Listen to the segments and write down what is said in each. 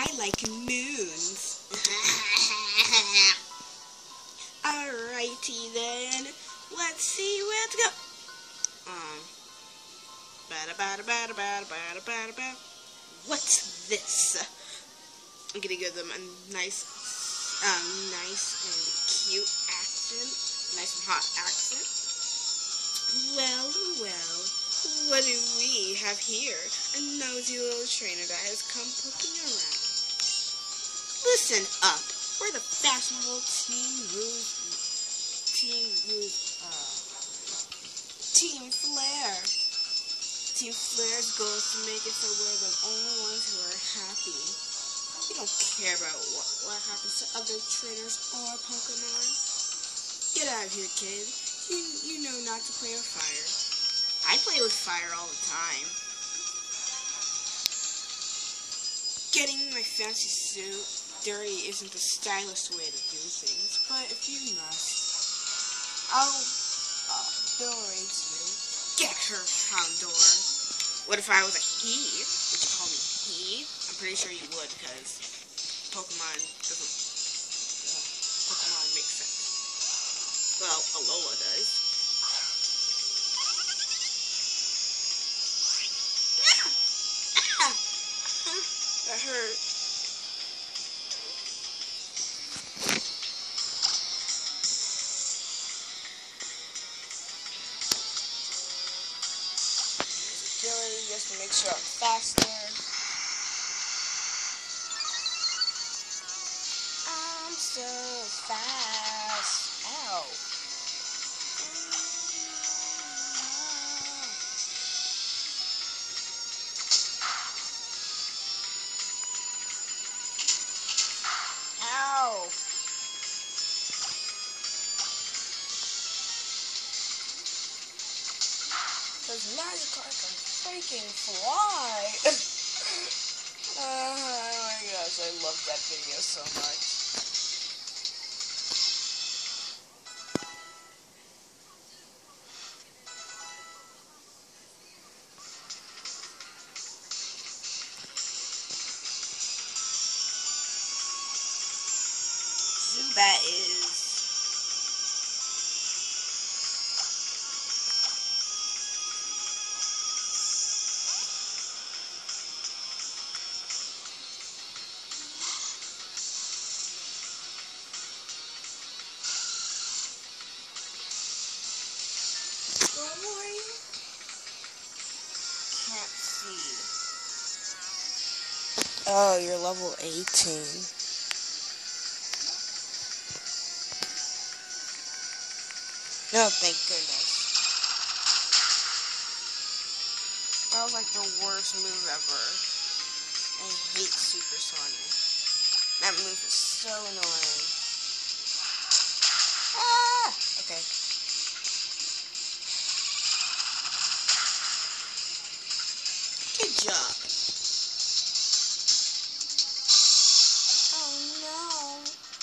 I like moons. Alrighty then. Let's see where to go. What's this? I'm gonna give them a nice and cute accent. Nice and hot accent. Well, what do we have here? A nosy little trainer that has come poking around. Listen up. We're the fashionable Team Flare. Team Flare's goal is to make it so we're the only ones who are happy. We don't care about what happens to other trainers or Pokemon. Get out of here, kid. You know not to play with fire. I play with fire all the time. Getting my fancy suit dirty isn't the stylish way to do things, but if you must, I'll berate you. Get her, Houndour. What if I was a he? Would you call me he? I'm pretty sure you would, because Pokemon makes sense. Well, Alola does. That hurt. Agility just to make sure I'm faster. I'm so fast. Ow. Ow. Because Magikarp can freaking fly. Oh my gosh, I love that video so much. Zubat is can't see. Oh, you're level 18. No, thank goodness. That was like the worst move ever. I hate Super Sonic. That move is so annoying. Ah! Okay. Good job. Oh no.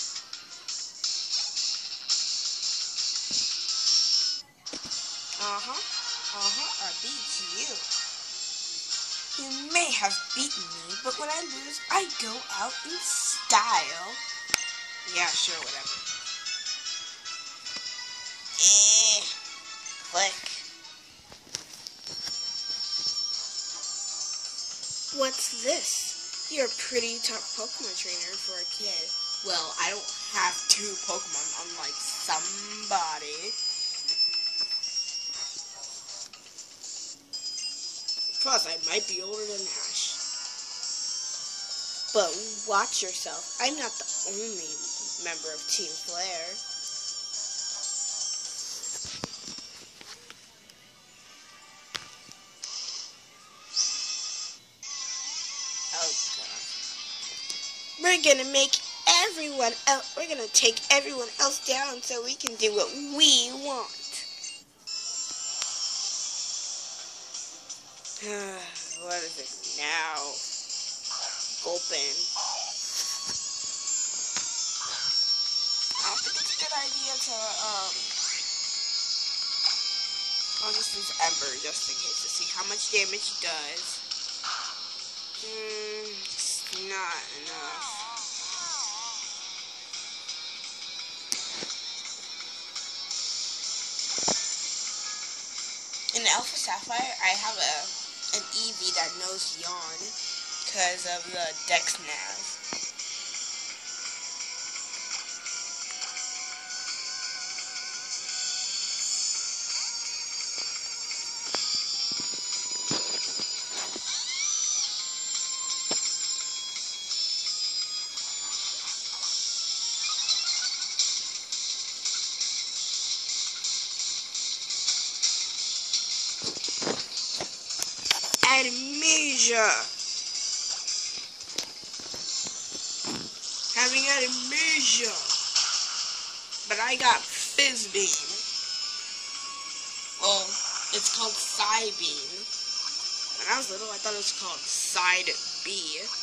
I beat you. You may have beaten me, but when I lose, I go out in style. Yeah, sure, whatever. Click. What's this? You're a pretty tough Pokemon trainer for a kid. Well, I don't have 2 Pokemon, unlike somebody. Plus, I might be older than Ash. But watch yourself. I'm not the only member of Team Flare. Oh, God. We're gonna take everyone else down so we can do what we want. What is it now? Gulpin. I don't think it's a good idea to, I'll just use Ember just in case to see how much damage it does. It's not not enough. In Alpha Sapphire, I have an Eevee that knows Yawn because of the Dex Nav. Amnesia. Having amnesia. But I got Fizz Beam. Well, it's called Psy Beam. When I was little, I thought it was called Side B.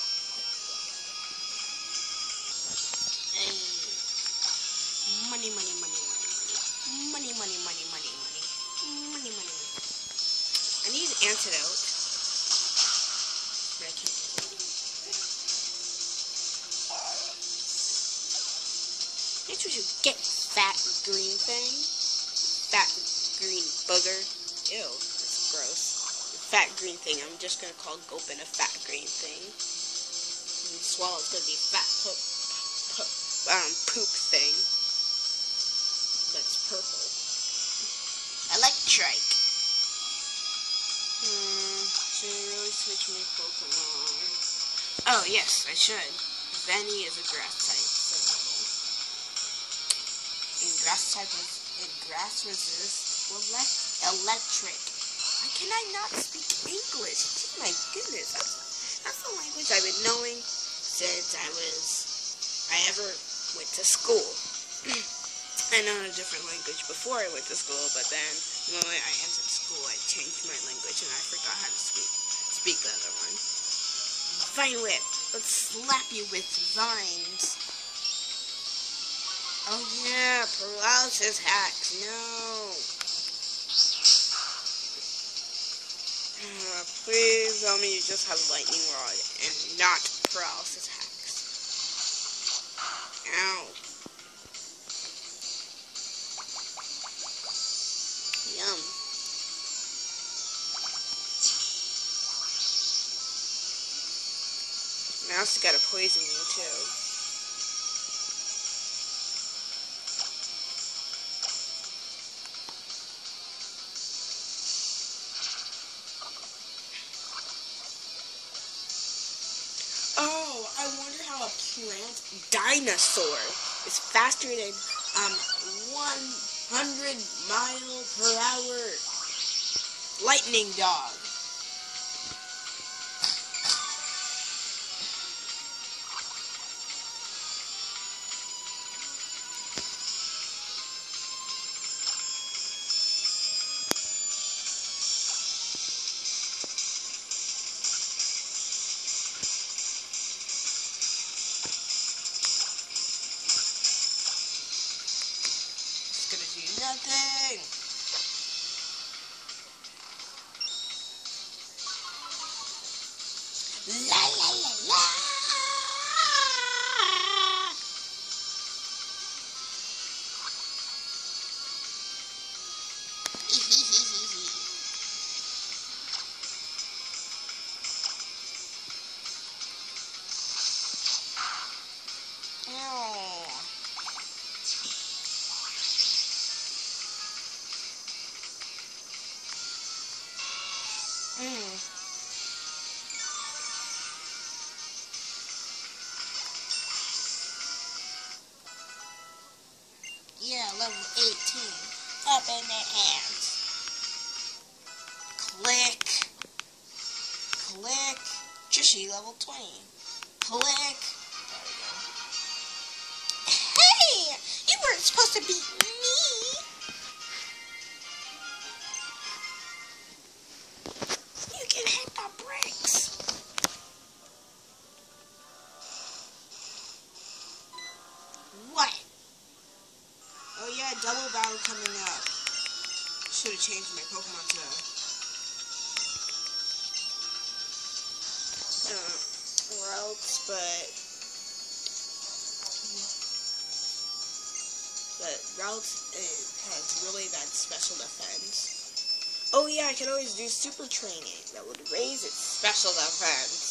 And money, money, money, money, money, money, money, money, money, money, money, money. I need an antidote. But I can't get it. That's what you get, fat green thing. Fat green booger. Ew, that's gross. Fat green thing. I'm just gonna call Gulpin a fat green thing. And Swallow's gonna be fat poop thing. That's purple. Electrike. Should I really switch my Pokemon? Oh, yes, I should. Vanny is a grass type, so... And grass resist electric. Why can I not speak English? Oh my goodness, that's the language I've been knowing since I ever went to school. I know a different language before I went to school, but then the moment I entered school, I changed my language and I forgot how to speak the other one. Vine Whip, let's slap you with vines. Oh yeah, paralysis hacks, no. Please tell me you just have lightning rod and not paralysis hacks. Ow. Yum. Mouse got to poison you too. Oh, I wonder how a plant dinosaur is faster than 100 mile per hour lightning dog. Nothing. La la la la. Yeah, level 18. Up in their hands. Click. Click. Trishy, level 20. Click. There we go. Hey! You weren't supposed to beat me! You can hit the bricks. What? Oh yeah, double battle coming up. Should have changed my Pokemon to routes, but routes has really bad special defense. Oh yeah, I can always do super training. That would raise its special defense.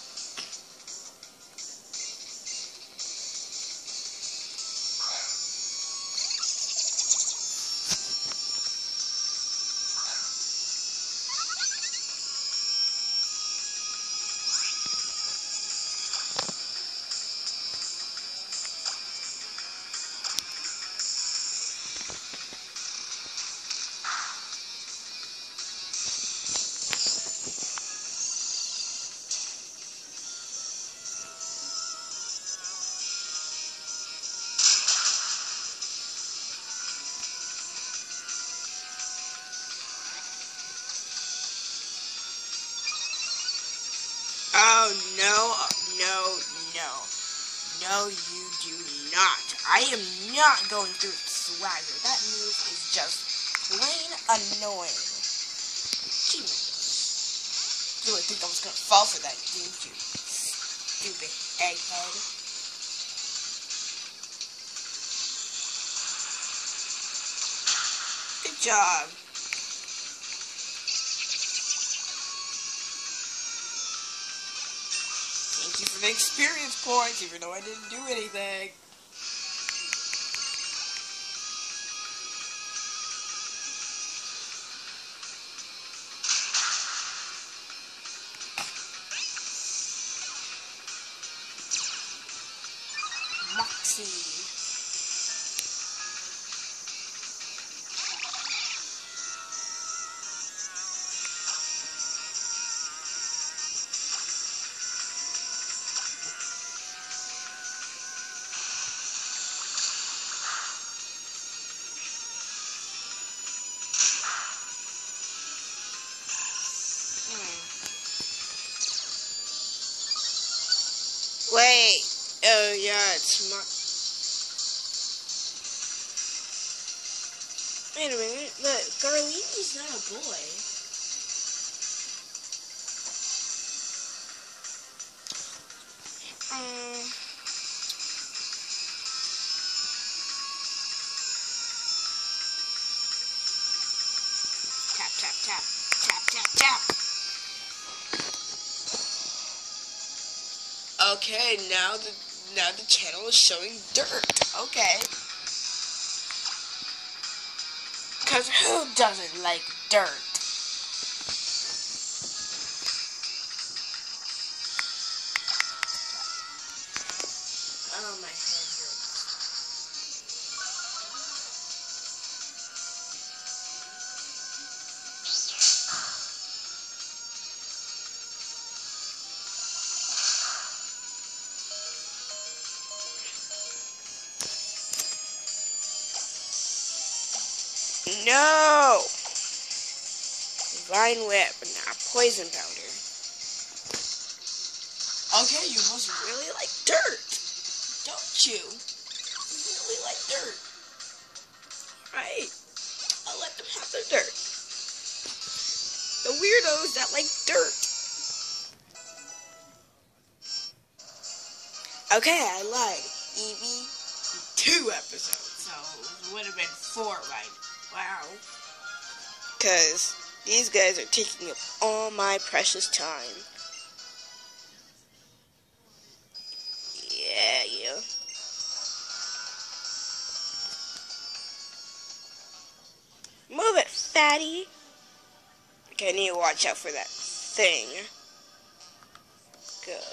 Oh, no, no, you do not. I am not going through swagger. That move is just plain annoying. Gee, you would think I was going to fall for that, didn't you? Stupid egghead. Good job. Thank you for the experience points, even though I didn't do anything. Moxie. Wait. Oh, yeah, it's Wait a minute. Look, Garlini's not a boy. Tap, tap, tap. Tap, tap, tap. Okay, now the channel is showing dirt. Okay. Because who doesn't like dirt? Oh, my head hurts. No! Vine whip, not poison powder. Okay, you must really like dirt, don't you? You really like dirt. Right. I'll let them have their dirt. The weirdos that like dirt. Okay, I lied. Eevee, 2 episodes, so it would have been 4, right? Wow. Because these guys are taking up all my precious time. Yeah. Move it, fatty. Okay, I need to watch out for that thing. Go.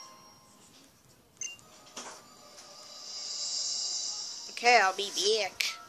Okay, I'll be back.